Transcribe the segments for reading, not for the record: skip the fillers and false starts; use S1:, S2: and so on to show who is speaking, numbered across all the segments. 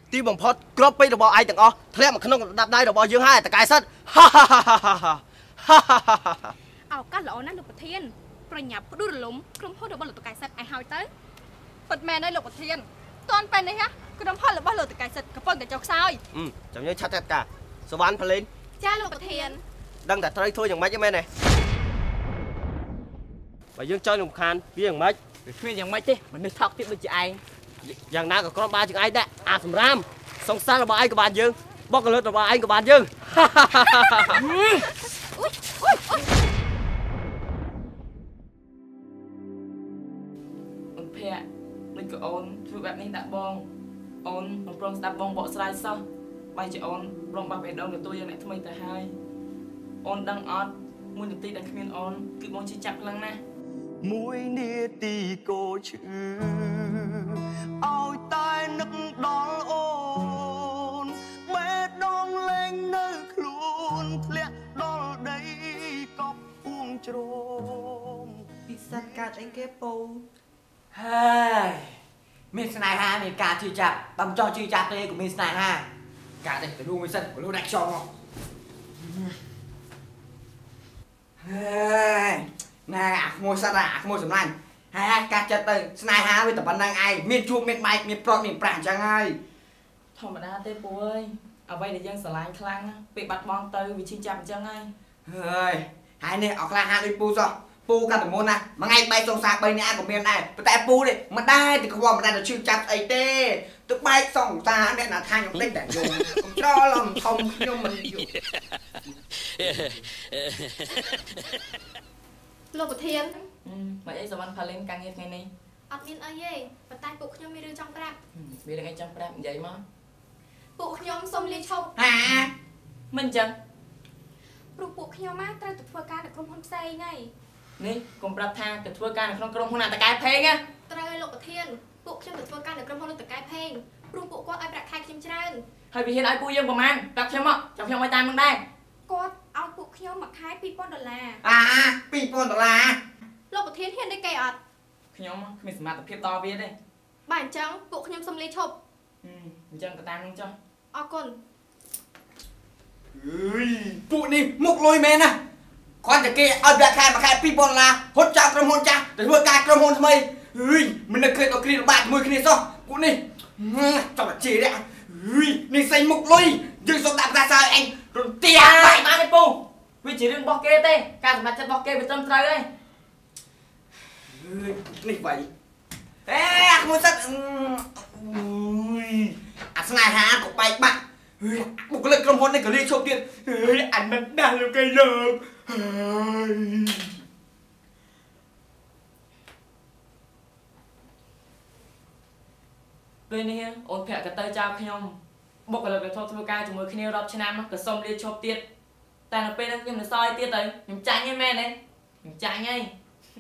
S1: ទីបំផុតក្របពេករបស់ឯងទាំងអស់ធ្លាក់មកក្នុងដាប់ដៃរបស់យើងហើយតកែសិតហាហាហាហា
S2: ឱកាសល្អណាស់លោកប្រធានប្រញាប់ផ្ដួលរលំក្រុមហ៊ុនរបស់លោកតកែសិតឲ្យហើយទៅពិតមែនហើយលោកប្រធានតាន់ពេលនេះក្រុមហ៊ុនរបស់លោកតកែសិតកំពុងតែចុះខ្សោយ
S1: ចាំយើងឆាត់ចាត់ការសវណ្ណផលីន
S2: ចាលោកប្រធាន
S1: ដឹងតែត្រូវធ្វើយ៉ាងម៉េចទេមែនទេបើយើងចង់រំខានវាយ៉ាងម៉េច
S3: វាគ្មានយ៉ាងម៉េចទេមនុស្សថោកទៀតដូចជាឯង
S1: យ៉ាងណាក៏គ្រាន់បានជាងឯងដែរអាសម្រាមសង្សាររបស់ឯងក៏បានយើងបកកលឹតរបស់ឯងក៏បានយើង
S3: អូនភ័ក្រដូចក៏អូនធ្វើបែបនេះដាក់បងអូនមិនព្រមស្ដាប់បងបកស្រាយសោះបែរជាអូនព្រមបោះបេះដូងទទួលយកអ្នកថ្មីទៅហើយអូនដឹងអត់មួយនាទីដែលគ្មានអូនគឺបងជឿចាប់ខ្លាំងណាស់
S4: មួយនាទីក៏ឈឺឲ្យតែនឹកដល់អូនបេះដូងលែងនៅខ្លួនធ្លាក់ដល់ដីកប់ពួងជ្រោម
S5: ពិសិដ្ឋកើតអីគេពូ
S6: ហើយមានស្នេហាមានការជឿចាប់បើមិនចង់ជឿចាប់ទេក៏មានស្នេហាការនេះទៅរួមមួយសិនក៏លោកដាក់ខ្យល់មកហើយណែអាក្មួយសិនអាក្មួយសម្លាញ់ហើយកាត់ចិត្តទៅស្នេហាវាតែប៉ុណ្្នឹងឯងមានជួបមានបែកមានប្រត់មានប្រាក់អញ្ចឹងហើយ
S3: ធម្មតាទេពូអើយអ្វីដែលយើងស្រឡាញ់ខ្លាំងពេលបាត់បង់ទៅវាឈឺចាប់អញ្ចឹងហើយ
S6: ហើយនេះអត់ខ្លះហាក់ដូចពូសោះពូកាត់តែមុនណាមួយថ្ងៃបែកសង្សារ3នាក់ក៏មានដែរប៉ុន្តែពូនេះមិនដែរទៅខ្វល់មិនដែរទៅឈឺចាប់អីទេទៅបែកសង្សារអ្នកណាថាខ្ញុំតិចតែយំកុំច្រឡំធំខ្ញុំមិនយល់
S2: លោកប្រធាន
S3: មិនអីសវណ្ណផលីនការងារថ្ងៃនេះ
S2: អត់មានអីទេប៉ុន្តែពួកខ្ញុំមានរឿងចង់ប្រាប់
S3: មានរឿងអីចង់ប្រាប់និយាយមក
S2: ពួកខ្ញុំសុំលាឈប់
S3: ហាមិនអញ្ចឹង
S2: ព្រោះពួកខ្ញុំត្រូវទៅធ្វើការនៅក្រុមហ៊ុនផ្សេងហើយ
S3: នេះកុំប្រាប់ថាទៅធ្វើការនៅក្នុងក្រុមហ៊ុនតកែផេងណា
S2: ត្រូវឲ្យលោកប្រធានពួកខ្ញុំទៅធ្វើការនៅក្រុមហ៊ុនតកែផេងព្រោះពួកគាត់ឲ្យប្រាក់ខែខ្ញុំច្រើន
S3: ហើយវាហ៊ានឲ្យពួកយើងប្រហែលប្រាប់ខ្ញុំមកចាំខ្ញុំឲ្យតាមនឹងដែរ
S2: គាត់ឲ្យពួកខ្ញុំមួយខែ$2000
S6: $2000
S2: លោកប្រធានហ៊ានទេគេអត់
S3: ខ្ញុំគ្មានសមត្ថភាពតវាទេ
S2: បើអញ្ចឹងពួកខ្ញុំសុំលាឈប់
S3: អញ្ចឹងទៅតាមនឹងចុះ
S2: អរគុណ
S6: ពួកនេះមុខលុយមែនណាគាត់តែគេឲ្យប្រាក់ខែមួយខែ$2000ហត់ចោលក្រុមហ៊ុនចាស់ទៅធ្វើការក្រុមហ៊ុនថ្មីមិននឹកឃើញដល់គ្រាលំបាកជាមួយគ្នាសោះពួកនេះចង់តែជេរទេនេះសេញមុខលុយយើងសុំដាក់ប្រាសាឲ្យឯងរន្ទា
S3: បាយបានទេពូវាជារឿងរបស់គេទេការសម្រេចចិត្តរបស់គេវាត្រឹមត្រូវហើយ
S6: នេះបាយអាក្មួយសិតអាស្នេហាក៏បែកបាក់បុគ្គលិកក្រុមហ៊ុននេះក៏លាឈប់ទៀតអានឹងដាស់លោកគេយក
S3: ពេលនេះអូនភ័ក្រក៏ទៅចោលខ្ញុំបុគ្គលិកដែលធ្វើការជាមួយគ្នារាប់ឆ្នាំក៏សុំលាឈប់ទៀតតែនៅពេលហ្នឹងខ្ញុំនៅសល់ទៀតទៅខ្ញុំចាញ់ហ្នឹងមែនទេខ្ញុំចាញ់ហើយ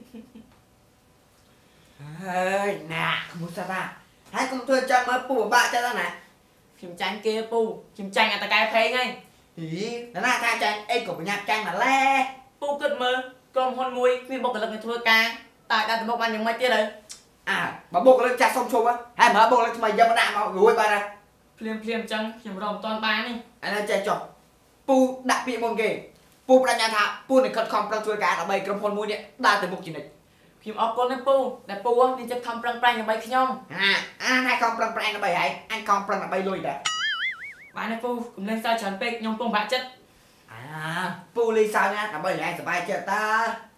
S6: ហើយណាក្មួយសិតហើយកុំធ្វើចាំមើលពូបាក់ចិត្តណា
S3: ខ្ញុំចាញ់គេពូខ្ញុំចាញ់អាតកែផេងហើយ
S6: ណាថាចាញ់អីក៏ប្រញាប់ចាញ់ម្លេះ
S3: ពូគិតមើលក្រុមហ៊ុនមួយគ្មានបុគ្គលិកនៅធ្វើការតើដាក់ទៅមុខបានយ៉ាងម៉េចទៀតហើយ
S6: បើបុគ្គលិកចាស់សុំឈប់ហើយមើលបុគ្គលិកថ្មីយកមកដាក់មករួយបានហើយ
S3: ភ្លាមអញ្ចឹងខ្ញុំរកមិនតាន់បាននេះ
S6: អានេះចេះចុះពូដាក់ពាក្យមុនគេពូបដិញ្ញាថាពូនឹងខិតខំប្រឹងធ្វើការដើម្បីក្រុមហ៊ុនមួយនេះដើរទៅមុខជានិច្ច
S3: ខ្ញុំអរគុណណាស់ពូដែលពូនេះចិត្តខំប្រឹងប្រែងដើម្បីខ្ញុំ
S6: ណែខំប្រឹងប្រែងដើម្បីហើយអញខំប្រឹងដើម្បីលុយដែរ
S3: បានទេពូកុំលេងសើចច្រើនពេកខ្ញុំពងបាក់ចិត្ត
S6: ពូលេងសើចណាដើម្បីឲ្យឯងសប្បាយចិត្តតា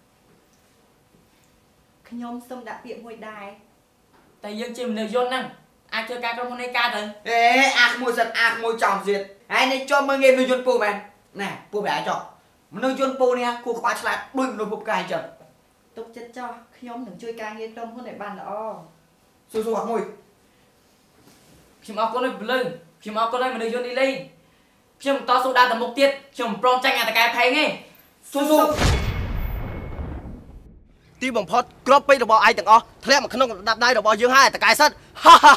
S5: ខ្ញុំសុំដាក់ពាក្យមួយដែរ
S3: តែយើងជាមនុស្សយន្តហ្នឹងអាចធ្វើការក្រុមហ៊ុននេះការទៅ
S6: អាក្មួយសិនអាក្មួយចំទៀតហើយនេះចូលមើលងារមនុស្សយន្តពូមែនណែពូប្រហែលចុះមនុស្សយន្តពូនេះគួរក្បាលឆ្លាតដូចមនុស្សពុកកាយចឹង
S5: ទុកចិត្តចោះខ្ញុំនឹងជួយការងារក្រុមហ៊ុនឲ្យបានល្អ
S6: ស៊ូអាក្មួយ
S3: ខ្ញុំអរគុណឲ្យពលឹងខ្ញុំអរគុណឲ្យមនុស្សយន្តនេះលេងខ្ញុំតស៊ូដើរទៅមុខទៀតខ្ញុំមិនព្រមចាញ់អាតកែផេងទេ
S6: ស៊ូ
S1: ទីបំផុតក្របពេករបស់ឯងទាំងអស់ធ្លាក់មកក្នុងដាប់ដៃរបស់យើងហើយតកែសិតហាហា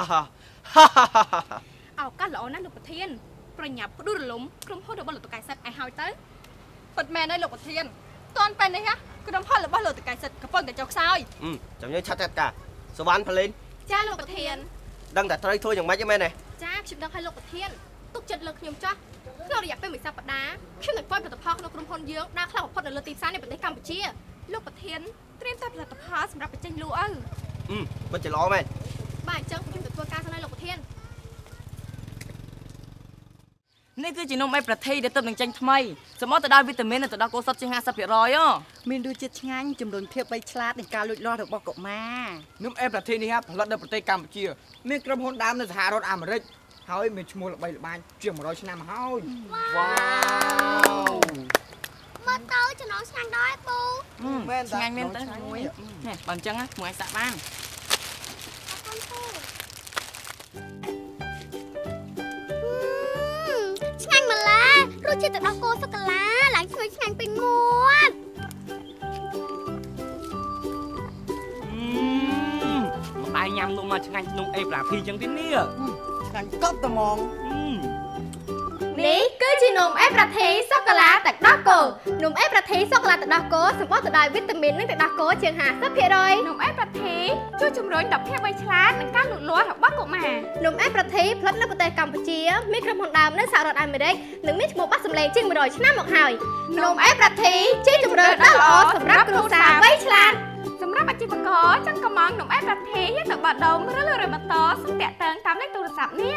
S2: ហាឱកាសល្អណាស់លោកប្រធានប្រញាប់ផ្ដួលរលំក្រុមហ៊ុនរបស់លោកតកែសិតឲ្យហើយទៅពិតមែនហើយលោកប្រធានតាន់ពេលនេះក្រុមហ៊ុនរបស់លោកតកែសិតកំពុងតែចុះខ្សោយ
S1: ចាំយើងឆាត់ចាត់ការសវណ្ណផលីន
S2: ចាលោកប្រធាន
S1: ដឹងតែត្រូវធ្វើយ៉ាងម៉េចទេមែនទេ
S2: ចាខ្ញុំដឹងឲ្យលោកប្រធានទុកចិត្តលើខ្ញុំចាស់ក្នុងរយៈពេលមួយសប្តាហ៍ខ្ញុំនឹងធ្វើផលិតផលក្នុងក្រុមហ៊ុនយើងដើរខ្លាំងបំផុតនៅលើទីផ្សារនៃប្រទេសកម្ពុជាលោកប្រធានត្រៀមតែផលិតផលសម្រាប់បញ្ចេញលក់ឲ្យ
S1: ពិតជាល្អមែន
S2: បាទអញ្ចឹងខ្ញុំទៅធ្វើការសិនហើយលោកប្រធាន
S3: នេះគឺជានំអេប្រធីដែលទើបនឹងចេញថ្មីសម្បូរទៅដោយវីតាមីននិងទៅដល់កូសុតជាង 50%
S5: មានរសជាតិឆ្ងាញ់ជំរុញភាពវៃឆ្លាតនៃការលូតលាស់របស់កុមារ
S6: នំអេប្រធីនេះផលិតនៅប្រទេសកម្ពុជាមានក្រុមហ៊ុនដើមនៅសហរដ្ឋអាមេរិកហើយមានឈ្មោះល្បីល្បាញជាង100ឆ្នាំមកហើយ
S2: វ៉ាវមកទៅចំណងឆ្ងាញ់ដល់ឯពូ
S3: មែនឆ្ងាញ់មែនទៅមួយនេះបើអញ្ចឹងមួយអាចសាក់បាន
S2: ឆ្ងាញ់ម្ល៉េះរសជាតិទឹកដោះគោសូកូឡាឡើងឈ្ងុយឆ្ងាញ់ពេញមាត់
S3: ម្ដាយញ៉ាំនំមកឆ្ងាញ់នំអេប្រាភីចឹងទៀតនេះ
S5: ឆ្ងាញ់កប់តែហ្មង
S2: នេះគឺជានំអេប្រាធីសូកូឡាទឹកដោះគោនំអេប្រាធីសូកូឡាទឹកដោះគោសម្បូរទៅដោយវីតាមីននិងទឹកដោះគោជាង 50% នំអេប្រាធីជួយជំរុញដល់ភាពវៃឆ្លាតនិងការលូតលាស់របស់កុមារនំអេប្រាធីផលិតនៅប្រទេសកម្ពុជាមានក្រុមហ៊ុនដើមនៅសហរដ្ឋអាមេរិកនិងមានឈ្មោះបាត់សម្លេងជាង100ឆ្នាំមកហើយនំអេប្រាធីជាជម្រើសដ៏ល្អសម្រាប់គ្រួសារវៃឆ្លាតសម្រាប់អាជីវករចង់កម្មងនំអេប្រាធីយកទៅបាត់ដុំឬលើរ៉ឺម៉ូតូសូមតាក់ទងតាមលេខទូរស័ព្ទនេះ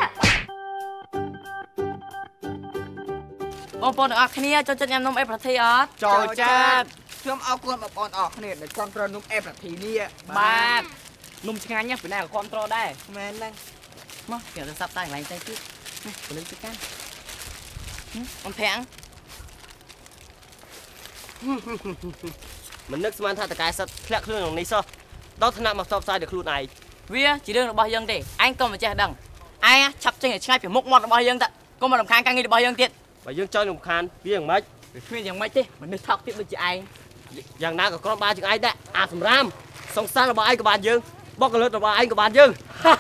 S3: បងប្អូនទាំងអស់គ្នាចូលចិត្តញ៉ាំនំអេប្រធីអត់
S6: ចូលចិត្តខ្ញុំអរគុណបងប្អូនអរគ្នាដែលគ្រប់គ្រងនំអេប្រធីនេះ
S3: បាទនំឆ្ងាញ់ណាស់ពីណាក៏គ្រប់គ្រងដែរ
S5: មែនហ្នឹង
S3: មកខ្ញុំទៅសាប់តែកន្លែងទៅទៀតនេះពលិចទៅកាន់អំភាំង
S1: មិននឹកស្មានថាតកែសិតធ្លាក់ខ្លួនក្នុងនេះសោះដល់ថ្នាក់មកផ្សព្វផ្សាយដល់ខ្លួនឯង
S3: វាជារឿងរបស់យើងទេឯងកុំមកចេះដឹងឯងឆាប់ចេញឲ្យឆ្ងាយពីមុខមាត់របស់យើងតាកុំមករំខានការងាររបស់យើងទៀត
S1: បើយើងចង់រំខានវាយ៉ាងម៉េច
S3: វាគ្មានយ៉ាងម៉េចទេមនុស្សថោកទៀតដូចជាឯង
S1: យ៉ាងណាក៏គ្រាន់បានជាងឯងដែរអាសម្រាមសង្សាររបស់ឯងក៏បានយើងបកកលិតរបស់ឯងក៏បានយើង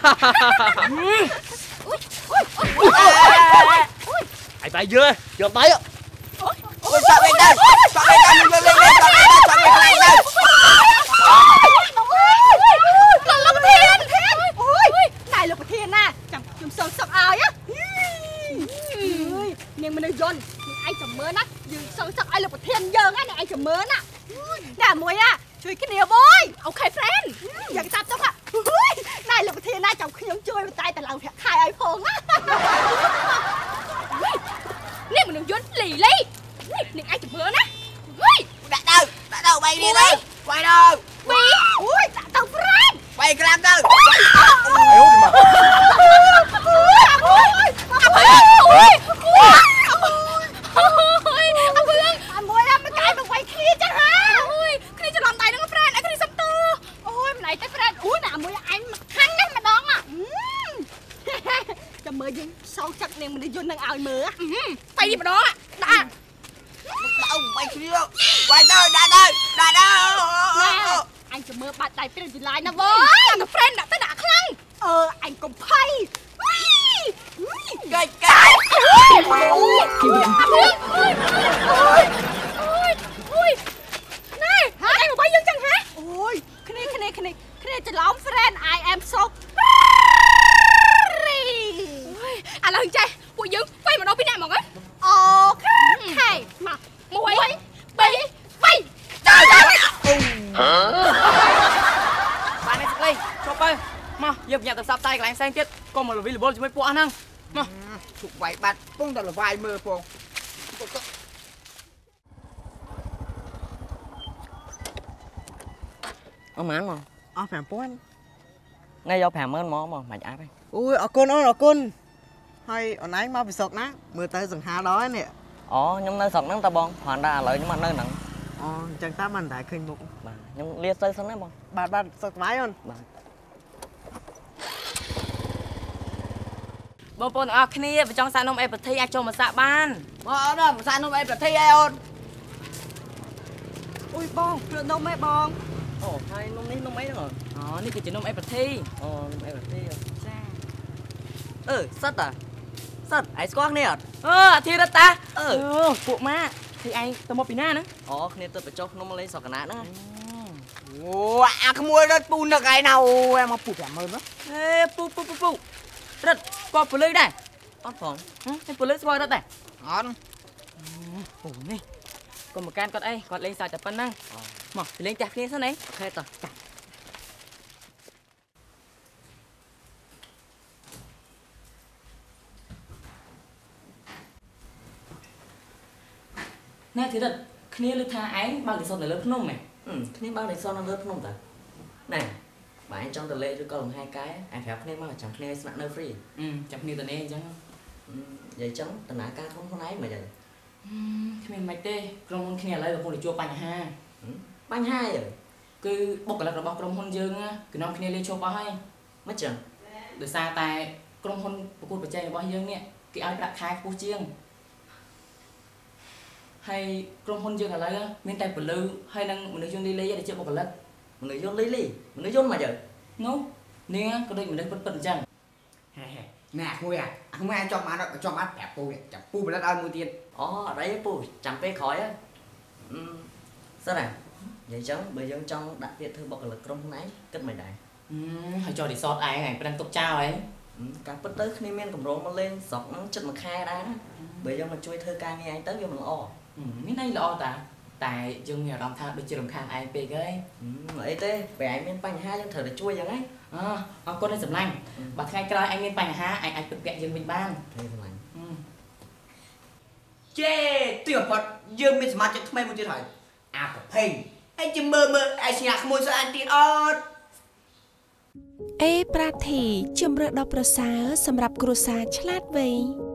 S1: ឯងបាយយើយកបាយ
S6: អូយចាប់វិញដែរចាប់វិញដែរយើងលេងចាប់វិញដែរចាប់វិញខ្លាំងដែរ
S2: លោកប្រធានអូយណែលោកប្រធានណាចាំខ្ញុំសងសឹកឲ្យនាងមនុស្សយន្តនាងឯងចាំមើលណាយើងសងសឹកឲ្យលោកប្រធានយើងណានាងឯងចាំមើលណាតែមួយណាជួយគ្នាបងអូខេ friend យ៉ាងតាប់ចុះណែលោកប្រធានណាចាំខ្ញុំជួយបន្តែឡើងប្រាក់ខែឲ្យផងណានេះមនុស្សយន្តលីនាងឯងចាំមើលណា
S6: ដាក់ទៅ3នេះទៅវាយទៅ
S2: អូយដាក់ទៅ friend
S6: 3ក្រាមទៅ
S2: មើលយើងសោកចិត្តនាងមនុស្សយន្តនឹងឲ្យមើលទៅនេះម្ដងដាក់
S6: បាយគ្នាវាយទៅដាក់ទៅ
S2: អញចាំមើលបាច់ដៃព្រិលយូឡៃណាបងតែ friend ដាក់ទៅដាក់ខ្លាំងអញកុំភ័យ
S6: កាច់
S2: អូយណែហើយមកយើងចឹងហ៎អូយគ្នាច្រឡំ friend I am soឥឡូវចេះពួកយើងទៅម្ដងពីអ្នកហ្មងអូខេមក1 2 3
S3: ចូលបាននេះស្គីចុះទៅមកយើងប្រញាប់ទៅសាប់តែកន្លែងផ្សេងទៀតកុំមកលវិលវល់ជាមួយពួកអស់ហ្នឹងមក
S6: ជុកវាយបាត់ពងតែលវាយមើលពង
S3: អស់ម៉ានមក
S5: អស់ 5000
S3: ថ្ងៃយក 50000 មកមិនអាប់ទេ
S5: អូយអរគុណអូនអរគុណហើយអូនឯងមកពីស្រុកណាមើលទៅសង្ហាដល់នេះ
S3: អូខ្ញុំនៅស្រុកហ្នឹងតាបងគ្រាន់តែឥឡូវខ្ញុំមកនៅហ្នឹង
S5: អូអញ្ចឹងតាមិនតែឃើញមុខ
S3: បាទខ្ញុំលាទៅសិនណាបង
S5: បាទសុខសប្បាយអូន
S3: បាទបងប្អូនទាំងអស់គ្នាបើចង់សាកនំអេប្រធីអាចចូលមកសាកបាន
S6: បងអូនមកសាកនំអេប្រធីឯអូន
S5: អូយបងគ្រឿងនំឯបង
S3: អូហើយនំនេះនំអីហ្នឹងអូនេះគឺជានំអេប្រធីអូនំអេប្រធីចាសិតឯងស្គាល់គ្នាអត់អធិរតាពួកម៉ាគឺឯងទៅមកពីណាហ្នឹងអូគ្នាទៅបញ្ចុះនំលេងសកណាហ្នឹង
S6: អូអាក្មួយរត់ពូនឹកឯណាអូមកពូ 50000
S3: ហេពូរត់ có phụ nữ đây ớt phỏng cái phụ nữ soi đó này
S5: On.
S3: ủa này còn một can con ấy còn lên xài tập phân năng mà thì lên chặt kia sao này ok tao nè thì thật kia lư tha ấy bao để son để lớp nôm này
S7: Kia bao để son lớp nôm ta này bạn trong tờ lệ cho còn 2 cái anh phải kia bao chẳng kia sẵn nơi free
S3: chặt kia tận đây chẳng
S7: vậy chẳng tờ nã ca không ấy mà vậy
S3: khi mình mày tê trong kia lấy được con để chua bánh ha
S7: bánh 2 rồi
S3: cứ bốc cái là bọc trong hôn dương á cứ non kia lên chua bao hay
S7: mất chẳng
S3: để xa tài trong hôn của cô phải chơi bao dương nè cái áo đặt khai cô chiêng hay trong hôn dương là lấy miếng tay của lư hay đang mình dương đi lấy để chơi bọc cái lật
S7: một người vô lý một người vô mà vậy
S3: nó nên á có đây mình đang bận chẳng
S6: nè cô à không ai cho má nó cho má đẹp cô chẳng pu phải ăn mua tiền
S7: ở đấy pu chẳng phê khỏi á sao này vậy chẳng bây giờ trong đặc biệt thư bọc là trong nãy kết mày đại
S3: hay cho để sót ai này đang tục trao ấy
S7: cả bất tới khi men cầm rốn nó lên sọc nó chân mà khai ra bây giờ mà chui thơ ca nghe anh tới vô mình o
S3: miếng này lo ta tại dương nghèo đồng tha được chưa đồng khang ai về cái
S7: ấy thế về anh men bánh 2 chân thở để chui vậy ấy
S3: con đây sầm lanh bà thay cái anh lên bánh ha anh tự kẹt dương mình ban
S7: thế sầm lanh
S6: chê tuyệt phật dương mình mà chắc mấy một chuyện hỏi à của phê anh chỉ mơ anh nhạc môi sao anh tiền ớt
S8: អេប្រាធីជំរឿនដល់ប្រសើរសម្រាប់គ្រួសារឆ្លាតវៃ